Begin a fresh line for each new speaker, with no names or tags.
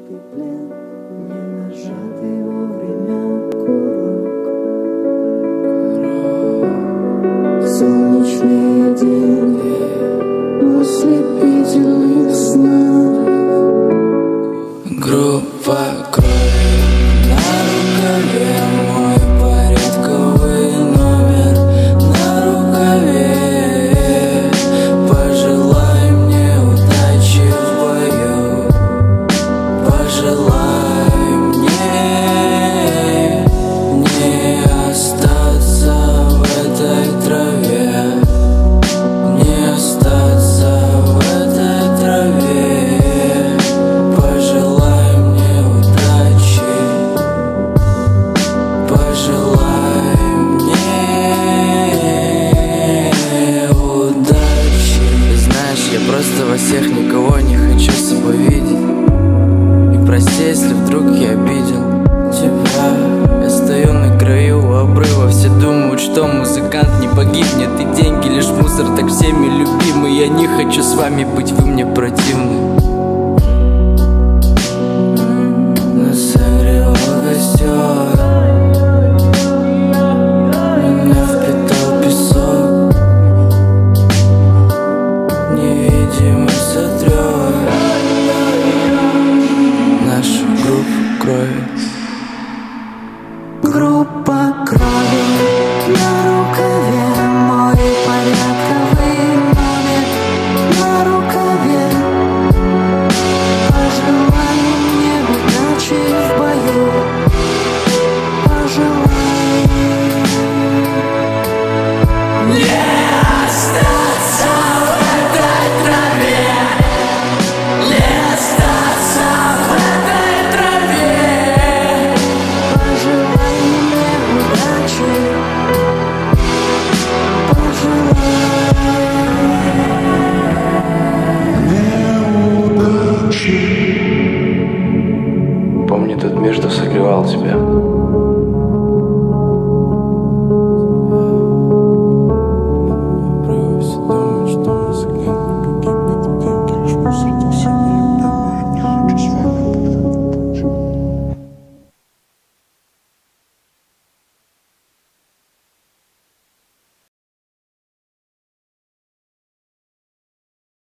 Тяжкий плен, не нажатый вовремя курок. Солнечный день в ослепительных снах.
Группа крови на рукаве, мой порядковый номер на рукаве. Пожелай мне удачи в бою, пожелай мне не остаться в этой траве, не остаться в этой траве. Пожелай мне удачи, пожелай мне удачи. Знаешь, я просто во всех никого не хочу с собой видеть. И прости, если вдруг я обидел тебя. Я стою на краю у обрыва, все думают, что музыкант не погибнет, и деньги лишь мусор, так всеми любимый. Я не хочу с вами быть, вы мне противны. Нас согревал костер.